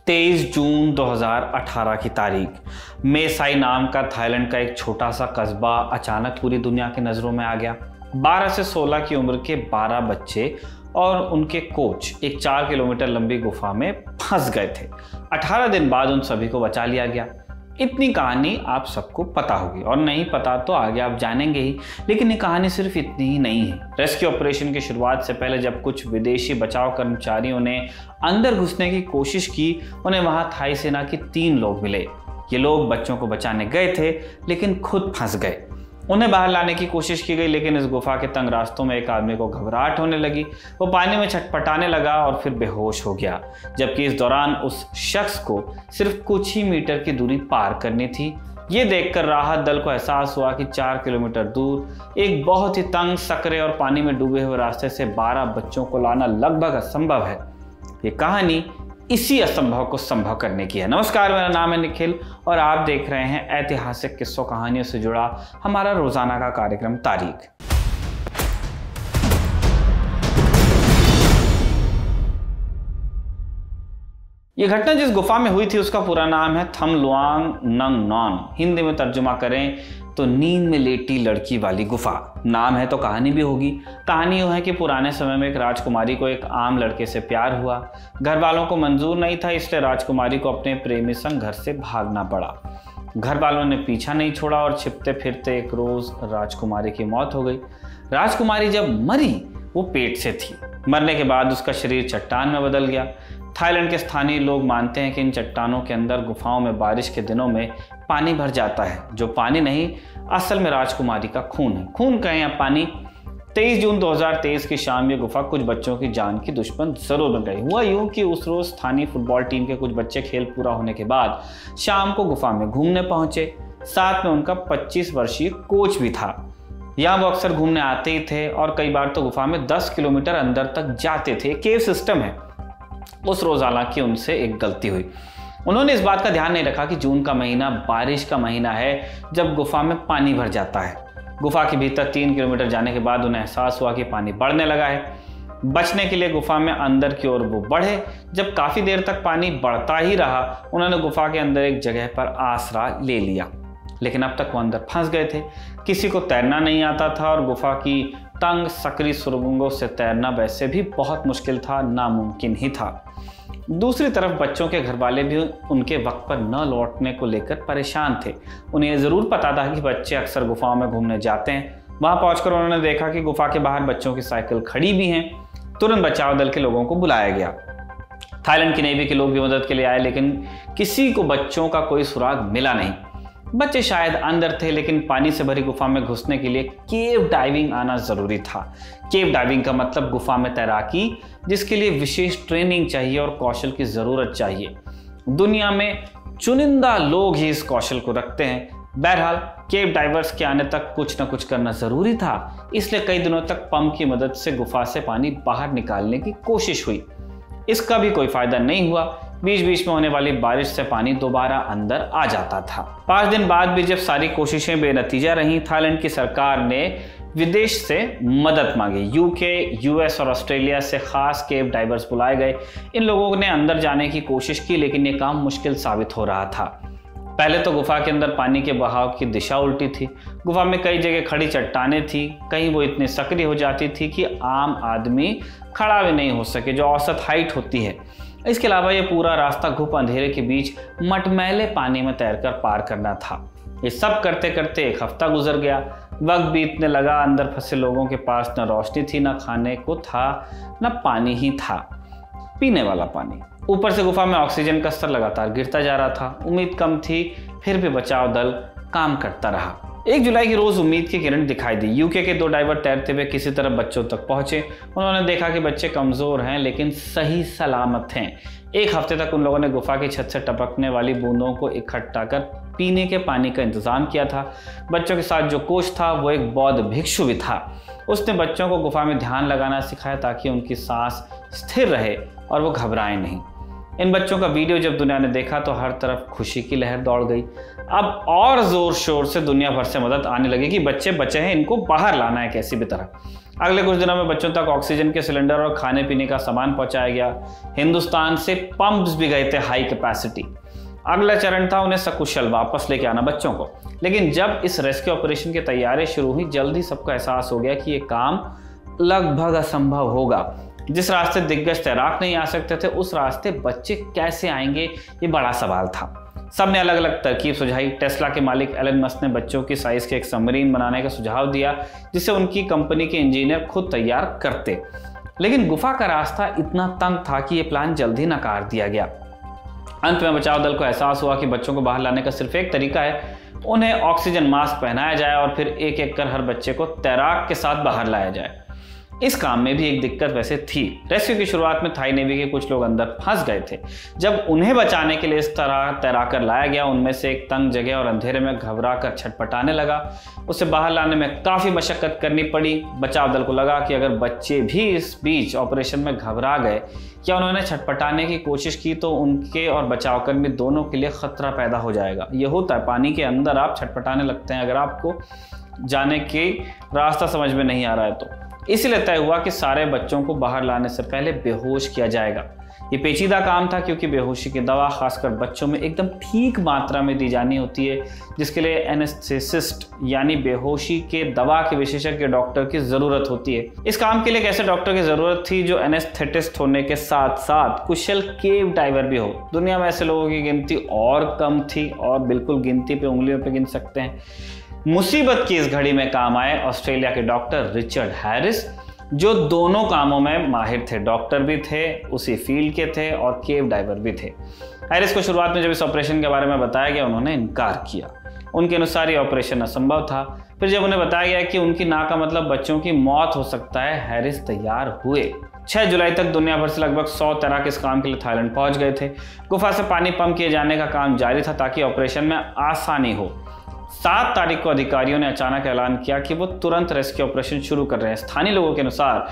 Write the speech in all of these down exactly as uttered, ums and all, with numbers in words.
तेईस जून दो हज़ार अठारह की तारीख, मे साई नाम का थाईलैंड का एक छोटा सा कस्बा अचानक पूरी दुनिया की नज़रों में आ गया। बारह से सोलह की उम्र के बारह बच्चे और उनके कोच एक चार किलोमीटर लंबी गुफा में फंस गए थे। अठारह दिन बाद उन सभी को बचा लिया गया। इतनी कहानी आप सबको पता होगी और नहीं पता तो आगे आप जानेंगे ही, लेकिन ये कहानी सिर्फ इतनी ही नहीं है। रेस्क्यू ऑपरेशन की शुरुआत से पहले जब कुछ विदेशी बचाव कर्मचारियों ने अंदर घुसने की कोशिश की, उन्हें वहां थाई सेना के तीन लोग मिले। ये लोग बच्चों को बचाने गए थे लेकिन खुद फंस गए। उन्हें बाहर लाने की कोशिश की गई, लेकिन इस गुफा के तंग रास्तों में एक आदमी को घबराहट होने लगी। वो पानी में छटपटाने लगा और फिर बेहोश हो गया, जबकि इस दौरान उस शख्स को सिर्फ कुछ ही मीटर की दूरी पार करनी थी। ये देखकर राहत दल को एहसास हुआ कि चार किलोमीटर दूर एक बहुत ही तंग, सकरे और पानी में डूबे हुए रास्ते से बारह बच्चों को लाना लगभग असंभव है। ये कहानी इसी असंभव को संभव करने की है। नमस्कार, मेरा नाम है निखिल और आप देख रहे हैं ऐतिहासिक किस्सों कहानियों से जुड़ा हमारा रोजाना का कार्यक्रम तारीख। यह घटना जिस गुफा में हुई थी उसका पूरा नाम है थम लुआंग नंग नॉन। हिंदी में तर्जुमा करें तो नींद में लेटी लड़की वाली गुफा। नाम है तो कहानी भी होगी। कहानी यूँ है कि पुराने समय में एक राजकुमारी को एक आम लड़के से प्यार हुआ। घर वालों को मंजूर नहीं था, इसलिए राजकुमारी को अपने प्रेमी संग घर से भागना पड़ा। घर वालों ने पीछा नहीं छोड़ा और छिपते फिरते एक रोज राजकुमारी की मौत हो गई। राजकुमारी जब मरी वो पेट से थी। मरने के बाद उसका शरीर चट्टान में बदल गया। थाईलैंड के स्थानीय लोग मानते हैं कि इन चट्टानों के अंदर गुफाओं में बारिश के दिनों में पानी भर जाता है, जो पानी नहीं असल में राजकुमारी का खून है। खून कहें या पानी। तेईस जून दो हज़ार तेईस की शाम ये गुफा कुछ बच्चों की जान की दुश्मन जरूर बन गई। हुआ यूं कि उस रोज स्थानीय फुटबॉल टीम के कुछ बच्चे खेल पूरा होने के बाद शाम को गुफा में घूमने पहुंचे। साथ में उनका पच्चीस वर्षीय कोच भी था। यहाँ वो अक्सर घूमने आते ही थे और कई बार तो गुफा में दस किलोमीटर अंदर तक जाते थे। केव सिस्टम है। उस रोज हालांकि उनसे एक गलती हुई। उन्होंने इस बात का ध्यान नहीं रखा कि जून का महीना बारिश का महीना है, जब गुफा में पानी भर जाता है। गुफा के भीतर तीन किलोमीटर जाने के बाद उन्हें एहसास हुआ कि पानी बढ़ने लगा है। बचने के लिए गुफा में अंदर की ओर वो बढ़े। जब काफी देर तक पानी बढ़ता ही रहा, उन्होंने गुफा के अंदर एक जगह पर आसरा ले लिया, लेकिन अब तक वो अंदर फंस गए थे। किसी को तैरना नहीं आता था और गुफा की तंग सकरी सुरंगों से तैरना वैसे भी बहुत मुश्किल था, नामुमकिन ही था। दूसरी तरफ बच्चों के घर वाले भी उनके वक्त पर न लौटने को लेकर परेशान थे। उन्हें यह जरूर पता था कि बच्चे अक्सर गुफाओं में घूमने जाते हैं। वहां पहुंचकर उन्होंने देखा कि गुफा के बाहर बच्चों की साइकिल खड़ी भी हैं। तुरंत बचाव दल के लोगों को बुलाया गया। थाईलैंड की नेवी के लोग भी मदद के लिए आए, लेकिन किसी को बच्चों का कोई सुराग मिला नहीं। बच्चे शायद अंदर थे, लेकिन पानी से भरी गुफा में घुसने के लिए केव डाइविंग आना जरूरी था। केव डाइविंग का मतलब गुफा में तैराकी, जिसके लिए विशेष ट्रेनिंग चाहिए और कौशल की जरूरत चाहिए। दुनिया में चुनिंदा लोग ही इस कौशल को रखते हैं। बहरहाल केव डाइवर्स के आने तक कुछ न कुछ करना जरूरी था, इसलिए कई दिनों तक पंप की मदद से गुफा से पानी बाहर निकालने की कोशिश हुई। इसका भी कोई फायदा नहीं हुआ। बीच बीच में होने वाली बारिश से पानी दोबारा अंदर आ जाता था। पांच दिन बाद भी जब सारी कोशिशें बेनतीजा रहीं, थाईलैंड की सरकार ने विदेश से मदद मांगी। यूके, यूएस और ऑस्ट्रेलिया से खास केव डाइवर्स बुलाए गए। इन लोगों ने अंदर जाने की कोशिश की, लेकिन ये काम मुश्किल साबित हो रहा था। पहले तो गुफा के अंदर पानी के बहाव की दिशा उल्टी थी। गुफा में कई जगह खड़ी चट्टानें थी। कहीं वो इतनी सक्रिय हो जाती थी कि आम आदमी खड़ा भी नहीं हो सके, जो औसत हाइट होती है। इसके अलावा ये पूरा रास्ता घुप अंधेरे के बीच मटमैले पानी में तैरकर पार करना था। ये सब करते करते एक हफ्ता गुजर गया। वक्त बीतने लगा। अंदर फंसे लोगों के पास न रोशनी थी, न खाने को था, न पानी ही था, पीने वाला पानी। ऊपर से गुफा में ऑक्सीजन का स्तर लगातार गिरता जा रहा था। उम्मीद कम थी, फिर भी बचाव दल काम करता रहा। एक जुलाई की रोज उम्मीद की किरण दिखाई दी। यूके के दो डाइवर तैरते हुए किसी तरह बच्चों तक पहुंचे। उन्होंने देखा कि बच्चे कमजोर हैं, लेकिन सही सलामत हैं। एक हफ्ते तक उन लोगों ने गुफा की छत से टपकने वाली बूंदों को इकट्ठा कर पीने के पानी का इंतजाम किया था। बच्चों के साथ जो कोच था वो एक बौद्ध भिक्षु भी था। उसने बच्चों को गुफा में ध्यान लगाना सिखाया ताकि उनकी सांस स्थिर रहे और वो घबराएं नहीं। इन बच्चों का वीडियो जब दुनिया ने देखा तो हर तरफ खुशी की लहर दौड़ गई। अब और जोर शोर से दुनिया भर से मदद आने लगी कि बच्चे बचे हैं, इनको बाहर लाना है कैसी भी तरह। अगले कुछ दिनों में बच्चों तक ऑक्सीजन के सिलेंडर और खाने पीने का सामान पहुंचाया गया। हिंदुस्तान से पंप्स भी गए थे हाई कैपेसिटी। अगला चरण था उन्हें सकुशल वापस लेके आना बच्चों को। लेकिन जब इस रेस्क्यू ऑपरेशन की तैयारी शुरू हुई, जल्दी सबको एहसास हो गया कि ये काम लगभग असंभव होगा। जिस रास्ते दिग्गज तैराक नहीं आ सकते थे, उस रास्ते बच्चे कैसे आएंगे, ये बड़ा सवाल था। सबने अलग अलग तरकीब सुझाई। टेस्ला के मालिक एलन मस्क ने बच्चों की साइज के एक सबमरीन बनाने का सुझाव दिया, जिसे उनकी कंपनी के इंजीनियर खुद तैयार करते। लेकिन गुफा का रास्ता इतना तंग था कि यह प्लान जल्द ही नकार दिया गया। अंत में बचाव दल को एहसास हुआ कि बच्चों को बाहर लाने का सिर्फ एक तरीका है, उन्हें ऑक्सीजन मास्क पहनाया जाए और फिर एक एक कर हर बच्चे को तैराक के साथ बाहर लाया जाए। इस काम में भी एक दिक्कत वैसे थी। रेस्क्यू की शुरुआत में थाई नेवी के कुछ लोग अंदर फंस गए थे। जब उन्हें बचाने के लिए इस तरह तैराकर लाया गया, उनमें से एक तंग जगह और अंधेरे में घबरा कर छटपटाने लगा। उसे बाहर लाने में काफ़ी मशक्कत करनी पड़ी। बचाव दल को लगा कि अगर बच्चे भी इस बीच ऑपरेशन में घबरा गए या उन्होंने छटपटाने की कोशिश की तो उनके और बचावकर्मी दोनों के लिए खतरा पैदा हो जाएगा। ये होता है, पानी के अंदर आप छटपटाने लगते हैं अगर आपको जाने के रास्ता समझ में नहीं आ रहा है तो। इसीलिए तय हुआ कि सारे बच्चों को बाहर लाने से पहले बेहोश किया जाएगा। ये पेचीदा काम था क्योंकि बेहोशी की दवा खासकर बच्चों में एकदम ठीक मात्रा में दी जानी होती है, जिसके लिए एनेस्थेसिस्ट यानी बेहोशी के दवा के विशेषज्ञ डॉक्टर की जरूरत होती है। इस काम के लिए एक ऐसे डॉक्टर की जरूरत थी जो एनेस्थेटिस्ट होने के साथ साथ कुशल केव डाइवर भी हो। दुनिया में ऐसे लोगों की गिनती और कम थी और बिल्कुल गिनती पे उंगलियों पे गिन सकते हैं। मुसीबत की इस घड़ी में काम आए ऑस्ट्रेलिया के डॉक्टर रिचर्ड हैरिस, जो दोनों कामों में माहिर थे। डॉक्टर भी थे, उसी फील्ड के थे और केव डाइवर भी थे। हैरिस को शुरुआत में जब इस ऑपरेशन के बारे में बताया गया, उन्होंने इनकार किया। उनके अनुसार ये ऑपरेशन असंभव था। फिर जब उन्हें बताया गया कि उनकी ना का मतलब बच्चों की मौत हो सकता है, हैरिस तैयार हुए। छह जुलाई तक दुनिया भर से लगभग सौ तैराक इस काम के लिए थाईलैंड पहुंच गए थे। गुफा से पानी पंप किए जाने का काम जारी था ताकि ऑपरेशन में आसानी हो। सात तारीख को अधिकारियों ने अचानक ऐलान किया कि वो तुरंत रेस्क्यू ऑपरेशन शुरू कर रहे हैं। स्थानीय लोगों के अनुसार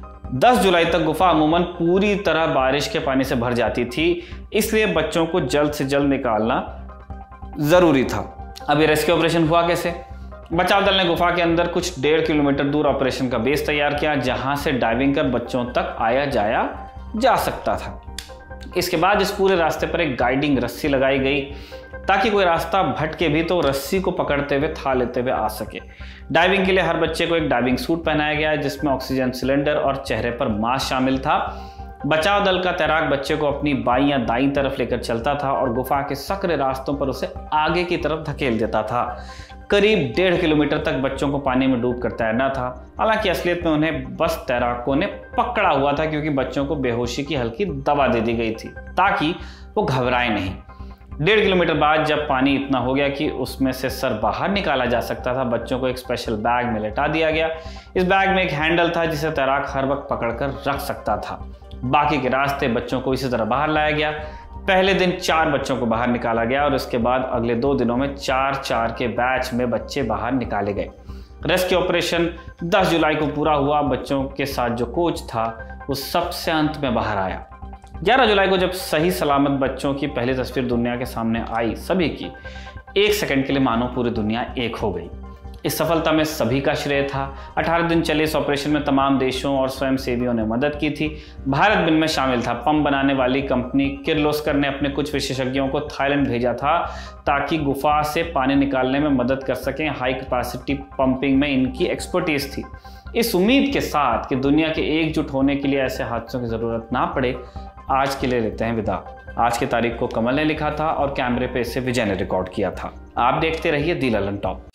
दस जुलाई तक गुफा अमूमन पूरी तरह बारिश के पानी से भर जाती थी, इसलिए बच्चों को जल्द से जल्द निकालना जरूरी था। अब ये रेस्क्यू ऑपरेशन हुआ कैसे? बचाव दल ने गुफा के अंदर कुछ डेढ़ किलोमीटर दूर ऑपरेशन का बेस तैयार किया, जहां से डाइविंग कर बच्चों तक आया जाया जा सकता था। इसके बाद इस पूरे रास्ते पर एक गाइडिंग रस्सी लगाई गई ताकि कोई रास्ता भटके भी तो रस्सी को पकड़ते हुए था लेते हुए आ सके। डाइविंग के लिए हर बच्चे को एक डाइविंग सूट पहनाया गया जिसमें ऑक्सीजन सिलेंडर और चेहरे पर मास्क शामिल था। बचाव दल का तैराक बच्चे को अपनी बाईं या दाईं तरफ लेकर चलता था और गुफा के सकरे रास्तों पर उसे आगे की तरफ धकेल देता था। करीब डेढ़ किलोमीटर तक बच्चों को पानी में डूब कर तैरना था। हालांकि असलियत में उन्हें बस तैराकों ने पकड़ा हुआ था क्योंकि बच्चों को बेहोशी की हल्की दवा दे दी गई थी ताकि वो घबराए नहीं। डेढ़ किलोमीटर बाद जब पानी इतना हो गया कि उसमें से सर बाहर निकाला जा सकता था, बच्चों को एक स्पेशल बैग में लेटा दिया गया। इस बैग में एक हैंडल था जिसे तैराक हर वक्त पकड़कर रख सकता था। बाकी के रास्ते बच्चों को इसी तरह बाहर लाया गया। पहले दिन चार बच्चों को बाहर निकाला गया और इसके बाद अगले दो दिनों में चार चार के बैच में बच्चे बाहर निकाले गए। रेस्क्यू ऑपरेशन दस जुलाई को पूरा हुआ। बच्चों के साथ जो कोच था वो सबसे अंत में बाहर आया। ग्यारह जुलाई को जब सही सलामत बच्चों की पहली तस्वीर दुनिया के सामने आई, सभी की एक सेकंड के लिए मानो पूरी दुनिया एक हो गई। इस सफलता में सभी का श्रेय था। अठारह दिन चले इस ऑपरेशन में तमाम देशों और स्वयंसेवियों ने मदद की थी। भारत भी इनमें शामिल था। पंप बनाने वाली कंपनी किर्लोस्कर ने अपने कुछ विशेषज्ञों को थाईलैंड भेजा था ताकि गुफा से पानी निकालने में मदद कर सकें। हाई कैपेसिटी पंपिंग में इनकी एक्सपर्टीज थी। इस उम्मीद के साथ कि दुनिया के एकजुट होने के लिए ऐसे हादसों की जरूरत ना पड़े, आज के लिए लेते हैं विदा। आज की तारीख को कमल ने लिखा था और कैमरे पे इसे विजय ने रिकॉर्ड किया था। आप देखते रहिए दी ललन टॉप।